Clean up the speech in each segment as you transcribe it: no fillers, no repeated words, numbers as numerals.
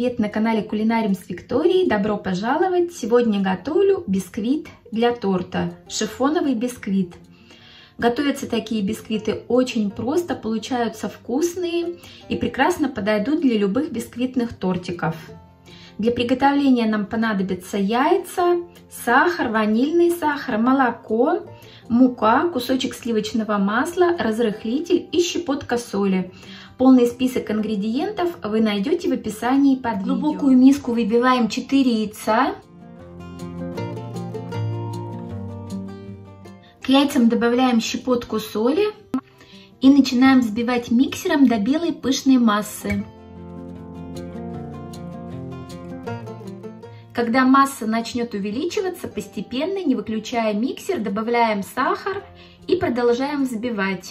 привет на канале Кулинарим с Викторией. Добро пожаловать! Сегодня готовлю бисквит для торта, шифоновый бисквит. Готовятся такие бисквиты очень просто, получаются вкусные и прекрасно подойдут для любых бисквитных тортиков. Для приготовления нам понадобятся яйца, сахар, ванильный сахар, молоко, мука, кусочек сливочного масла, разрыхлитель и щепотка соли. Полный список ингредиентов вы найдете в описании под видео. В глубокую миску выбиваем 4 яйца. К яйцам добавляем щепотку соли и начинаем взбивать миксером до белой пышной массы. Когда масса начнет увеличиваться, постепенно, не выключая миксер, добавляем сахар и продолжаем взбивать.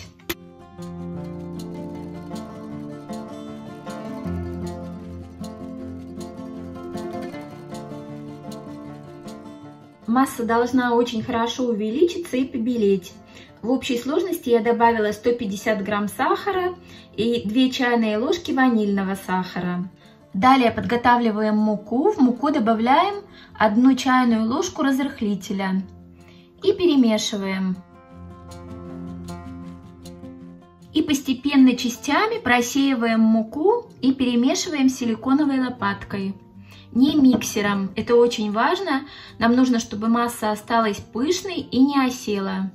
Масса должна очень хорошо увеличиться и побелеть. В общей сложности я добавила 150 грамм сахара и 2 чайные ложки ванильного сахара. Далее подготавливаем муку. В муку добавляем 1 чайную ложку разрыхлителя и перемешиваем. И постепенно частями просеиваем муку и перемешиваем силиконовой лопаткой. Не миксером, это очень важно. Нам нужно, чтобы масса осталась пышной и не осела.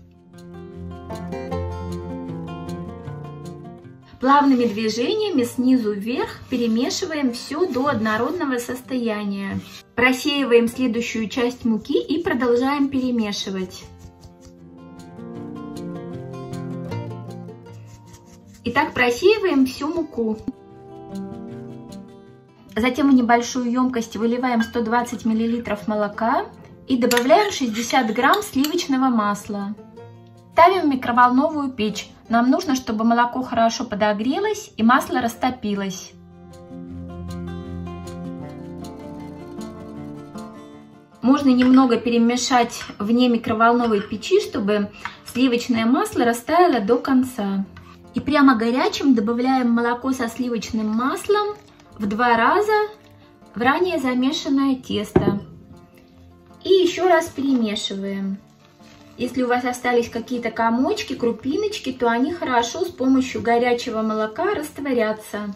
Плавными движениями снизу вверх перемешиваем все до однородного состояния. Просеиваем следующую часть муки и продолжаем перемешивать. Итак, просеиваем всю муку. Затем в небольшую емкость выливаем 120 мл молока и добавляем 60 грамм сливочного масла. Ставим в микроволновую печь. Нам нужно, чтобы молоко хорошо подогрелось и масло растопилось. Можно немного перемешать вне микроволновой печи, чтобы сливочное масло растаяло до конца. И прямо горячим добавляем молоко со сливочным маслом в 2 раза в ранее замешанное тесто. И еще раз перемешиваем. Если у вас остались какие-то комочки, крупиночки, то они хорошо с помощью горячего молока растворятся.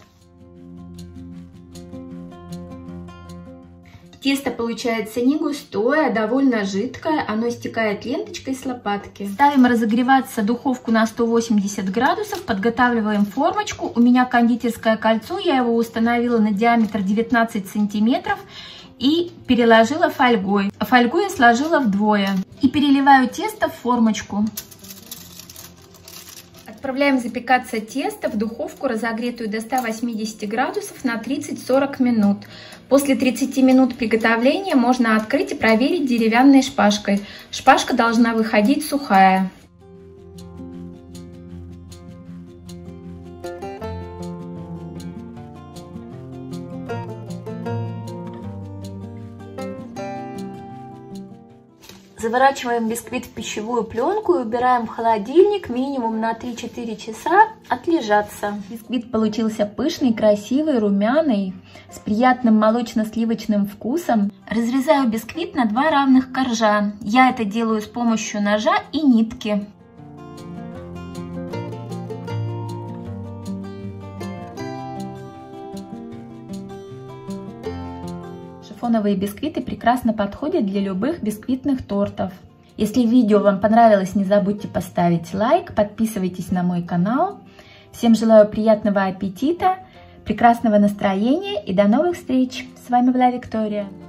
Тесто получается не густое, а довольно жидкое, оно стекает ленточкой с лопатки. Ставим разогреваться духовку на 180 градусов, подготавливаем формочку. У меня кондитерское кольцо, я его установила на диаметр 19 сантиметров и переложила фольгой. Фольгу я сложила вдвое. И переливаю тесто в формочку. Отправляем запекаться тесто в духовку, разогретую до 180 градусов на 30-40 минут. После 30 минут приготовления можно открыть и проверить деревянной шпажкой. Шпажка должна выходить сухая. Заворачиваем бисквит в пищевую пленку и убираем в холодильник минимум на 3-4 часа отлежаться. Бисквит получился пышный, красивый, румяный, с приятным молочно-сливочным вкусом. Разрезаю бисквит на 2 равных коржа. Я это делаю с помощью ножа и нитки. Шифоновые бисквиты прекрасно подходят для любых бисквитных тортов. Если видео вам понравилось, не забудьте поставить лайк, подписывайтесь на мой канал. Всем желаю приятного аппетита, прекрасного настроения и до новых встреч! С вами была Виктория.